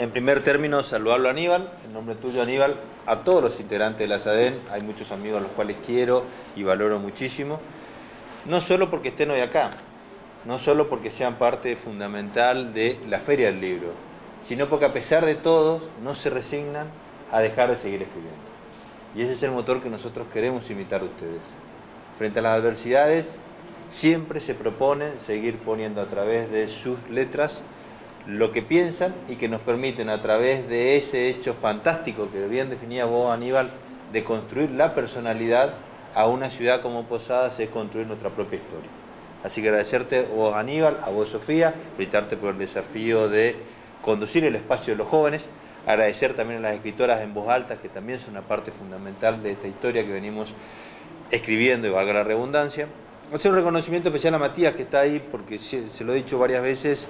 En primer término, saludarlo a Aníbal, en nombre tuyo, Aníbal, a todos los integrantes de la SADEN. Hay muchos amigos a los cuales quiero y valoro muchísimo, no solo porque estén hoy acá, no solo porque sean parte fundamental de la Feria del Libro, sino porque a pesar de todo no se resignan a dejar de seguir escribiendo. Y ese es el motor que nosotros queremos invitar a ustedes. Frente a las adversidades, siempre se proponen seguir poniendo a través de sus letras lo que piensan y que nos permiten a través de ese hecho fantástico que bien definía vos, Aníbal, de construir la personalidad a una ciudad como Posadas, es construir nuestra propia historia. Así que agradecerte a vos, Aníbal, a vos, Sofía, felicitarte por el desafío de conducir el espacio de los jóvenes, agradecer también a las escritoras en voz alta, que también son una parte fundamental de esta historia que venimos escribiendo, y valga la redundancia. Hacer un reconocimiento especial a Matías, que está ahí, porque se lo he dicho varias veces,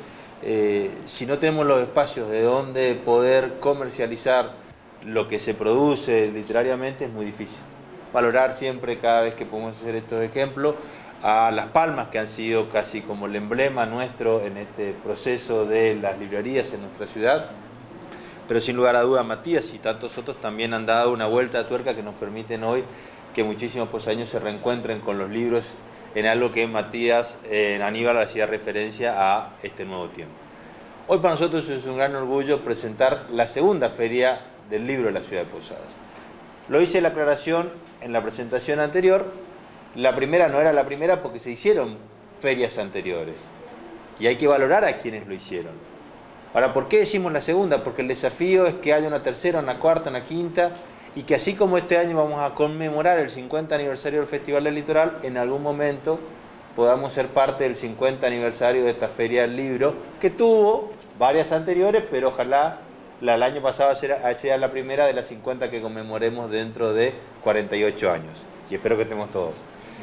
si no tenemos los espacios de donde poder comercializar lo que se produce literariamente, es muy difícil. Valorar siempre, cada vez que podemos hacer estos ejemplos, a Las Palmas, que han sido casi como el emblema nuestro en este proceso de las librerías en nuestra ciudad. Pero sin lugar a dudas, Matías y tantos otros también han dado una vuelta de tuerca que nos permiten hoy que muchísimos posadeños se reencuentren con los libros en algo que Matías, Aníbal, hacía referencia a este nuevo tiempo. Hoy para nosotros es un gran orgullo presentar la segunda feria del libro de la ciudad de Posadas. Lo hice la aclaración en la presentación anterior. La primera no era la primera porque se hicieron ferias anteriores y hay que valorar a quienes lo hicieron. Ahora, ¿por qué decimos la segunda? Porque el desafío es que haya una tercera, una cuarta, una quinta, y que así como este año vamos a conmemorar el 50 aniversario del Festival del Litoral, en algún momento podamos ser parte del 50 aniversario de esta Feria del Libro, que tuvo varias anteriores, pero ojalá la del año pasado sea la primera de las 50 que conmemoremos dentro de 48 años. Y espero que estemos todos.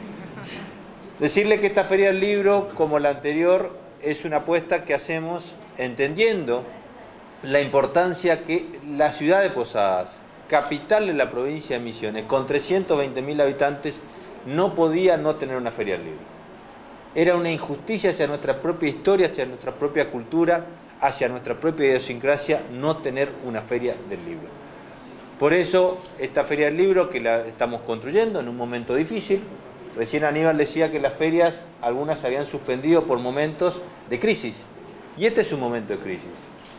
Decirle que esta Feria del Libro, como la anterior, es una apuesta que hacemos entendiendo la importancia que la ciudad de Posadas, capital de la provincia de Misiones, con 320.000 habitantes, no podía no tener una Feria del Libro. Era una injusticia hacia nuestra propia historia, hacia nuestra propia cultura, hacia nuestra propia idiosincrasia, no tener una Feria del Libro. Por eso, esta Feria del Libro, que la estamos construyendo en un momento difícil, recién Aníbal decía que las ferias, algunas se habían suspendido por momentos de crisis, y este es un momento de crisis,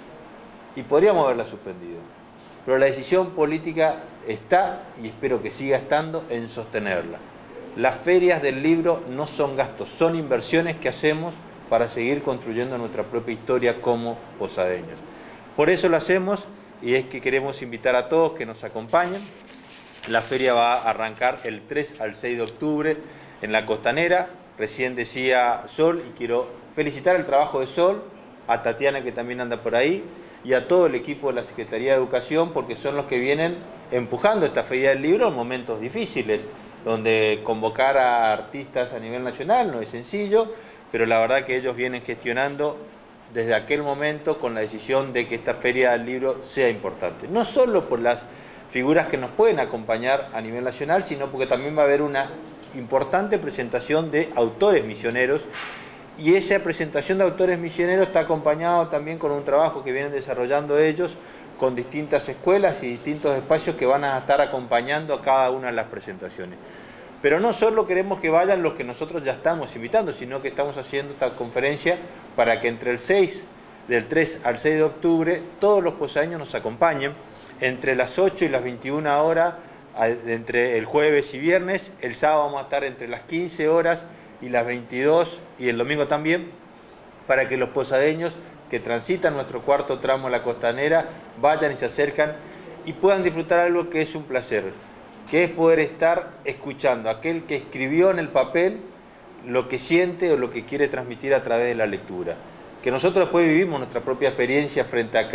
y podríamos haberla suspendido. Pero la decisión política está, y espero que siga estando, en sostenerla. Las ferias del libro no son gastos, son inversiones que hacemos para seguir construyendo nuestra propia historia como posadeños. Por eso lo hacemos, y es que queremos invitar a todos que nos acompañen. La feria va a arrancar el 3 al 6 de octubre en la Costanera. Recién decía Sol, y quiero felicitar el trabajo de Sol, a Tatiana, que también anda por ahí, y a todo el equipo de la Secretaría de Educación, porque son los que vienen empujando esta Feria del Libro en momentos difíciles, donde convocar a artistas a nivel nacional no es sencillo, pero la verdad que ellos vienen gestionando desde aquel momento con la decisión de que esta Feria del Libro sea importante. No solo por las figuras que nos pueden acompañar a nivel nacional, sino porque también va a haber una importante presentación de autores misioneros. Y esa presentación de autores misioneros está acompañado también con un trabajo que vienen desarrollando ellos con distintas escuelas y distintos espacios que van a estar acompañando a cada una de las presentaciones. Pero no solo queremos que vayan los que nosotros ya estamos invitando, sino que estamos haciendo esta conferencia para que entre del 3 al 6 de octubre, todos los posadeños nos acompañen entre las 8 y las 21 horas, entre el jueves y viernes. El sábado vamos a estar entre las 15 horas y las 22, y el domingo también, para que los posadeños que transitan nuestro cuarto tramo a la Costanera vayan y se acercan y puedan disfrutar algo que es un placer, que es poder estar escuchando a aquel que escribió en el papel lo que siente o lo que quiere transmitir a través de la lectura. Que nosotros después vivimos nuestra propia experiencia frente a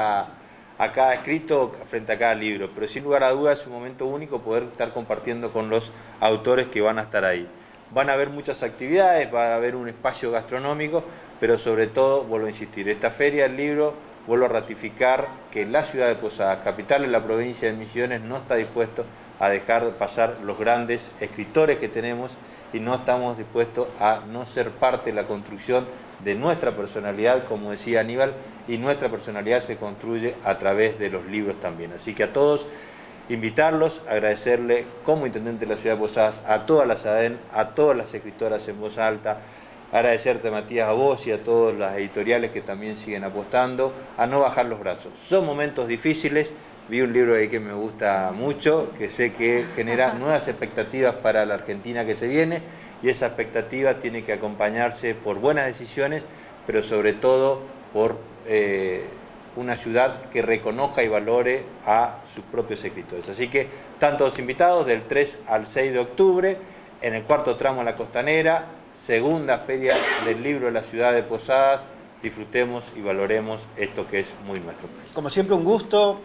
cada escrito, frente a cada libro, pero sin lugar a dudas es un momento único poder estar compartiendo con los autores que van a estar ahí. Van a haber muchas actividades, va a haber un espacio gastronómico, pero sobre todo, vuelvo a insistir, esta Feria del Libro, vuelvo a ratificar que la ciudad de Posadas, capital de la provincia de Misiones, no está dispuesto a dejar de pasar los grandes escritores que tenemos y no estamos dispuestos a no ser parte de la construcción de nuestra personalidad, como decía Aníbal, y nuestra personalidad se construye a través de los libros también. Así que a todos, invitarlos, agradecerle como intendente de la ciudad de Posadas a todas las ADEN, a todas las escritoras en voz alta, agradecerte, Matías, a vos y a todas las editoriales que también siguen apostando, a no bajar los brazos. Son momentos difíciles, vi un libro ahí que me gusta mucho, que sé que genera nuevas expectativas para la Argentina que se viene, y esa expectativa tiene que acompañarse por buenas decisiones, pero sobre todo por una ciudad que reconozca y valore a sus propios escritores. Así que están todos invitados del 3 al 6 de octubre, en el cuarto tramo de la Costanera, segunda Feria del Libro de la ciudad de Posadas. Disfrutemos y valoremos esto que es muy nuestro. Como siempre, un gusto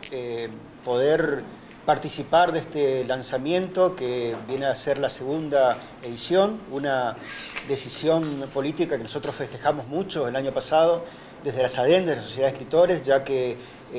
poder participar de este lanzamiento que viene a ser la segunda edición, una decisión política que nosotros festejamos mucho el año pasado desde la SADEN, desde la Sociedad de Escritores, ya que,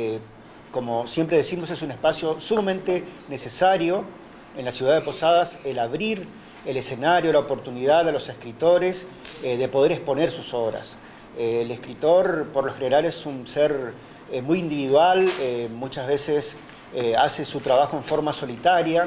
como siempre decimos, es un espacio sumamente necesario en la ciudad de Posadas el abrir el escenario, la oportunidad a los escritores de poder exponer sus obras. El escritor, por lo general, es un ser muy individual, muchas veces hace su trabajo en forma solitaria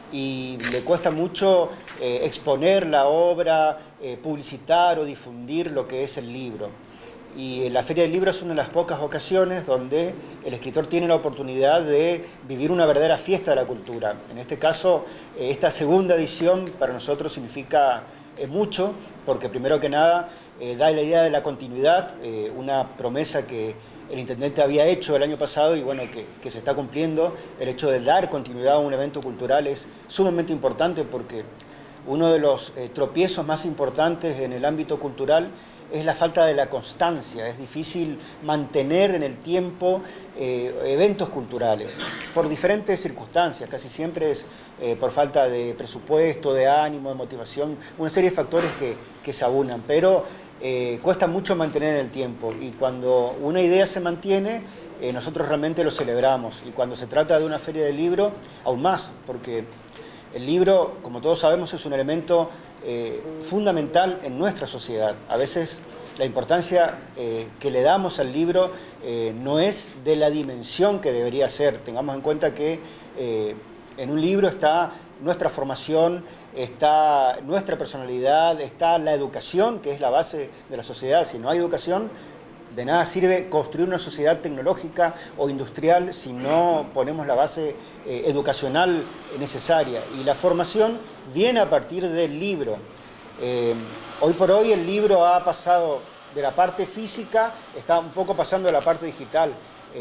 y le cuesta mucho exponer la obra, publicitar o difundir lo que es el libro. Y la Feria del Libro es una de las pocas ocasiones donde el escritor tiene la oportunidad de vivir una verdadera fiesta de la cultura. En este caso, esta segunda edición para nosotros significa mucho, porque primero que nada da la idea de la continuidad, una promesa que el intendente había hecho el año pasado y bueno, que se está cumpliendo. El hecho de dar continuidad a un evento cultural es sumamente importante porque uno de los tropiezos más importantes en el ámbito cultural es la falta de la constancia. Es difícil mantener en el tiempo eventos culturales por diferentes circunstancias, casi siempre es por falta de presupuesto, de ánimo, de motivación, una serie de factores que se aunan, pero cuesta mucho mantener en el tiempo y cuando una idea se mantiene, nosotros realmente lo celebramos, y cuando se trata de una feria del libro, aún más, porque el libro, como todos sabemos, es un elemento fundamental en nuestra sociedad. A veces la importancia que le damos al libro no es de la dimensión que debería ser. Tengamos en cuenta que en un libro está nuestra formación, está nuestra personalidad, está la educación, que es la base de la sociedad. Si no hay educación, de nada sirve construir una sociedad tecnológica o industrial si no ponemos la base educacional necesaria. Y la formación viene a partir del libro. Hoy por hoy el libro ha pasado de la parte física, está un poco pasando a la parte digital.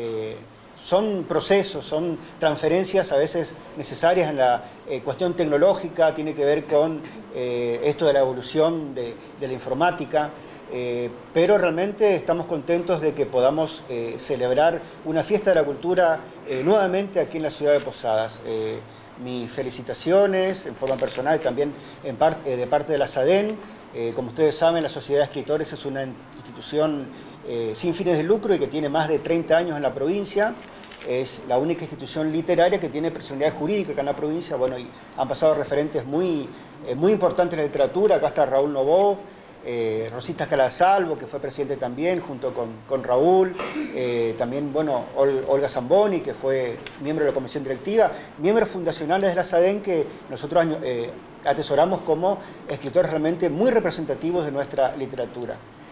Son procesos, son transferencias a veces necesarias en la cuestión tecnológica, tiene que ver con esto de la evolución de la informática. Pero realmente estamos contentos de que podamos celebrar una fiesta de la cultura nuevamente aquí en la ciudad de Posadas. Mis felicitaciones en forma personal y también de parte de la SADEN. Como ustedes saben, la Sociedad de Escritores es una institución sin fines de lucro y que tiene más de 30 años en la provincia. Es la única institución literaria que tiene personalidad jurídica acá en la provincia. Bueno, y han pasado referentes muy importantes en la literatura. Acá está Raúl Novoa, Rosita Calasalvo, que fue presidente también, junto con Raúl, también, bueno, Olga Zamboni, que fue miembro de la comisión directiva, miembros fundacionales de la SADEN que nosotros atesoramos como escritores realmente muy representativos de nuestra literatura.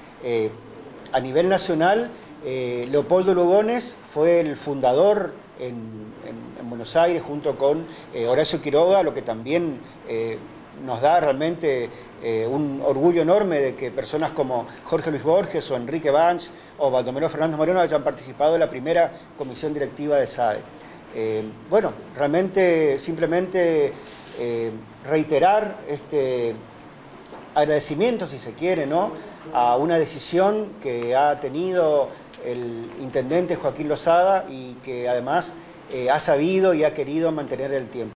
A nivel nacional, Leopoldo Lugones fue el fundador en Buenos Aires, junto con Horacio Quiroga, lo que también nos da realmente un orgullo enorme de que personas como Jorge Luis Borges o Enrique Banch o Baldomero Fernández Moreno hayan participado de la primera comisión directiva de SADE. Bueno, realmente simplemente reiterar este agradecimiento, si se quiere, ¿no?, a una decisión que ha tenido el intendente Joaquín Lozada y que además ha sabido y ha querido mantener el tiempo.